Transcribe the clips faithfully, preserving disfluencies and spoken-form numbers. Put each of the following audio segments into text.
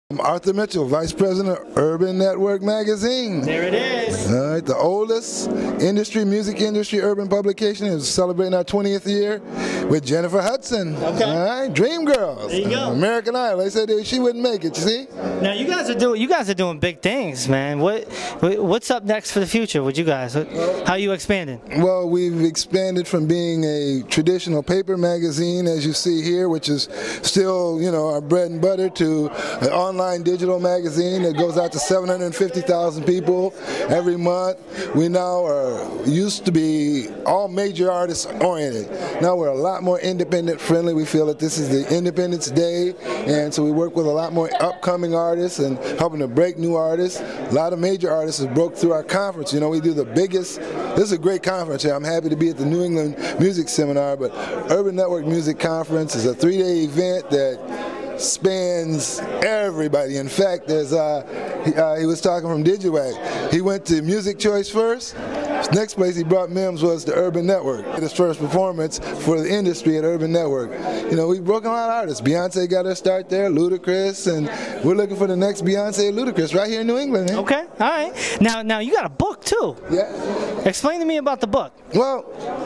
I'm Arthur Mitchell, Vice President of Urban Network Magazine. There it is. All right, the oldest industry, music industry, urban publication is celebrating our twentieth year with Jennifer Hudson. Okay. All right, Dream Girls. There you go. American Idol. They said that she wouldn't make it. You see? Now you guys are doing you guys are doing big things, man. What what's up next for the future with you guys? How are you expanding? Well, we've expanded from being a traditional paper magazine, as you see here, which is still, you know, our bread and butter, to an online digital magazine that goes out to seven hundred fifty thousand people every month. We now are used to be all major artists oriented. Now we're a lot more independent friendly. We feel that this is the Independence Day, and so we work with a lot more upcoming artists and helping to break new artists. A lot of major artists have broke through our conference. You know, we do the biggest, this is a great conference here. I'm happy to be at the New England Music Seminar, but Urban Network Music Conference is a three-day event that spans everybody. In fact, there's uh, he, uh, he was talking from DigiWack. He went to Music Choice first. Next place he brought Mims was the Urban Network. His first performance for the industry at Urban Network. You know, we've broken a lot of artists. Beyonce got her start there, Ludacris, and we're looking for the next Beyonce and Ludacris right here in New England. Man. Okay, all right. Now, now you got a book too. Yeah. Explain to me about the book. Well,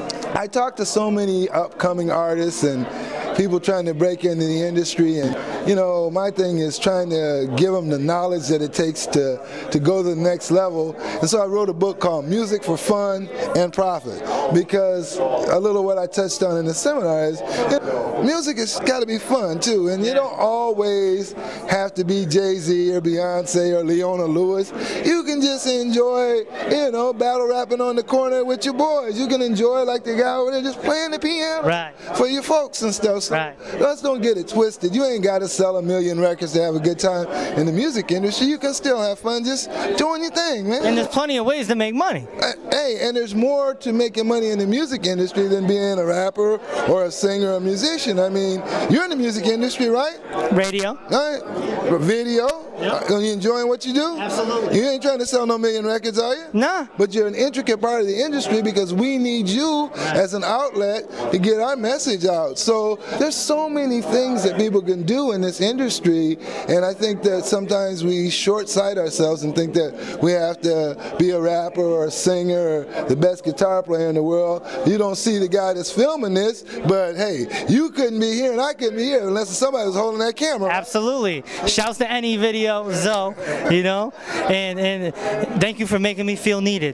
I talked to so many upcoming artists and people trying to break into the industry, and you know, my thing is trying to give them the knowledge that it takes to to go to the next level. And so I wrote a book called Music for Fun and Profit, because a little what I touched on in the seminar is, you know, music has got to be fun too, and you don't always have to be Jay-Z or Beyonce or Leona Lewis. You can just enjoy, you know, battle rapping on the corner with your boys. You can enjoy like the guy over there just playing the piano Right. for your folks and stuff. So Right. let's don't get it twisted. You ain't got to sell a million records to have a good time in the music industry. You can still have fun just doing your thing, man. And there's plenty of ways to make money. Uh, Hey, and there's more to making money in the music industry than being a rapper or a singer or a musician. I mean, you're in the music industry, right? Radio. All right. Video. Yep. Are you enjoying what you do? Absolutely. You ain't trying to sell no million records, are you? Nah. But you're an intricate part of the industry because we need you as an outlet to get our message out. So there's so many things that people can do in this industry, and I think that sometimes we short-sight ourselves and think that we have to be a rapper or a singer or the best guitar player in the world. You don't see the guy that's filming this, but hey, you couldn't be here and I couldn't be here unless somebody was holding that camera. Absolutely. Shouts to any video, Zoe, you know, and and thank you for making me feel needed.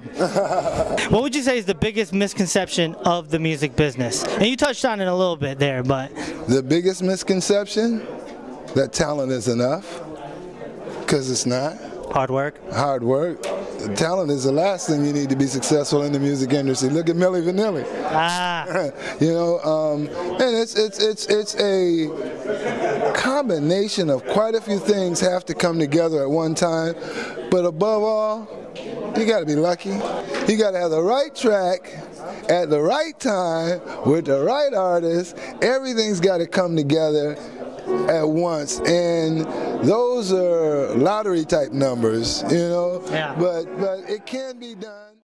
What would you say is the biggest misconception of the music business? And you touched on it a little bit there, but The biggest misconception? That talent is enough, because it's not. hard work. Hard work. Talent is the last thing you need to be successful in the music industry. Look at Milli Vanilli. Ah. You know, um, and it's it's it's it's a combination of quite a few things have to come together at one time. But above all, you got to be lucky. You got to have the right track at the right time with the right artist. Everything's got to come together at once, and those are lottery type numbers, you know. Yeah. But but it can be done.